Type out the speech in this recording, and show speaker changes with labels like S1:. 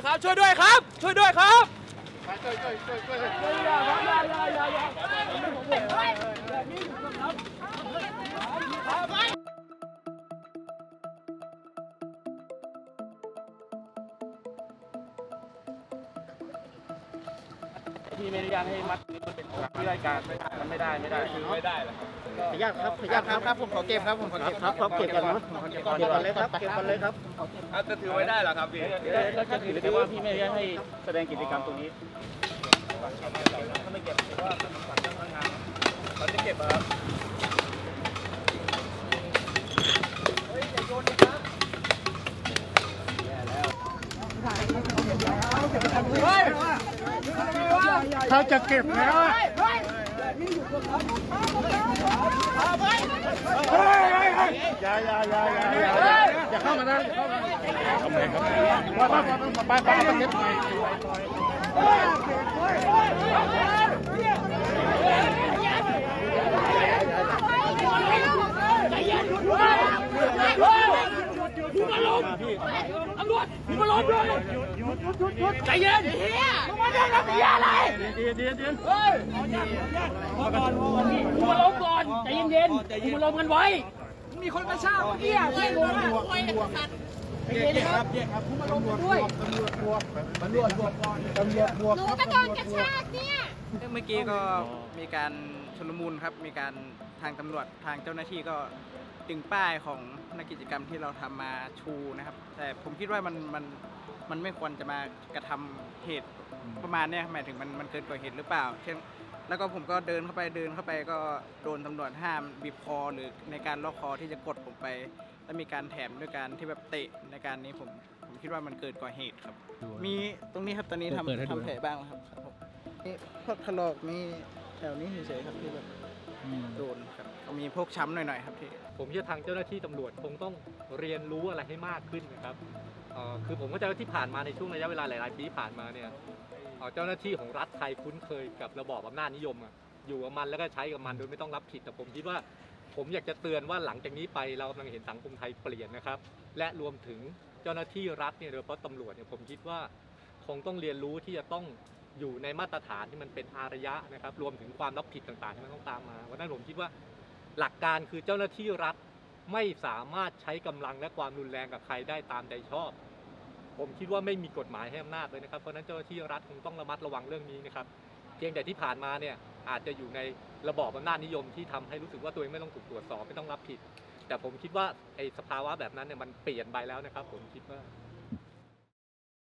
S1: ครับช่วยด้วยครับช่วยด้วยครับพี่ไม่อนุญาตให้มัดมันเป็นของที่รายการมันไม่ได้คือไม่ได้แล้ว
S2: ขยับครับผมขอเก็บครับผมขอเก็บครับเก็บกันเนาะเก็บกันเลยครับเก็บกันเลยครับ
S1: จะถือไว้ได้เหรอครับพี่ก็ถือแต่ว่าพี่ไม่อนุญาตให้แสดงกิจกรรมตรงนี้ถ้าไม่เก็บถือว่ามันฝังเจ้าพนักงานเราจะเก็บครับเฮ้ยอย่าโยนนะครับ
S2: เขาจะเก็บแล้วอย่าเข้ามานะทำไมครับไปเก็บ
S1: ตำรวจมึงมาล้อมด้วยใจเย็นมึงมาเดินกับเสียอะไรเฮ้ยมึงมาล้อมก่อนใจเย็นมึงมาล้อมกันไว้มีคนมาเช่าเมื่อกี้ไม่รู้ว่าเย็นครับมึงมาล้อมด้วยตำรวจบวกหนูก็โดนกระชากเนี่ย
S3: เมื่อกี้ก็มีการชุลมุนครับมีการทางตำรวจทางเจ้าหน้าที่ก็ดึงป้ายของนักกิจกรรมที่เราทำมาชูนะครับแต่ผมคิดว่ามันไม่ควรจะมากระทำเหตุประมาณนี้หมายถึงมันเกินกว่าเหตุหรือเปล่าเช่นแล้วก็ผมก็เดินเข้าไปก็โดนตำรวจห้ามบีบคอหรือในการล็อกคอที่จะกดผมไปแล้วมีการแถมด้วยการที่แบบเตะในการนี้ผมคิดว่ามันเกินกว่าเหตุครับมีตรงนี้ครับตอนนี้ทำแผลบ้างครับนี่พวกถลอกมีแถวนี้เฉยๆครับที่แบบโดนครับมีพวกช้ำหน่อยๆครับที่
S4: ผมเชื่อทางเจ้าหน้าที่ตำรวจคงต้องเรียนรู้อะไรให้มากขึ้นนะครับคือผมก็จะที่ผ่านมาในช่วงระยะเวลาหลายๆปีผ่านมาเนี่ยเจ้าหน้าที่ของรัฐไทยคุ้นเคยกับระบอบอำนาจนิยมอยู่กับมันแล้วก็ใช้กับมันโดยไม่ต้องรับผิดแต่ผมคิดว่าผมอยากจะเตือนว่าหลังจากนี้ไปเรากำลังเห็นสังคมไทยเปลี่ยนนะครับและรวมถึงเจ้าหน้าที่รัฐเนี่ยโดยเฉพาะตำรวจเนี่ยผมคิดว่าคงต้องเรียนรู้ที่จะต้องอยู่ในมาตรฐานที่มันเป็นอารยะนะครับรวมถึงความรับผิดต่างๆที่มันต้องตามมาวันนั้นผมคิดว่าหลักการคือเจ้าหน้าที่รัฐไม่สามารถใช้กำลังและความรุนแรงกับใครได้ตามใจชอบผมคิดว่าไม่มีกฎหมายให้อำนาจเลยนะครับเพราะนั้นเจ้าหน้าที่รัฐคงต้องระมัดระวังเรื่องนี้นะครับเพียงแต่ที่ผ่านมาเนี่ยอาจจะอยู่ในระบอบอำนาจนิยมที่ทำให้รู้สึกว่าตัวเองไม่ต้องถูกตรวจสอบไม่ต้องรับผิดแต่ผมคิดว่าไอ้สภาวะแบบนั้นเนี่ยมันเปลี่ยนไปแล้วนะครับผมคิดว่า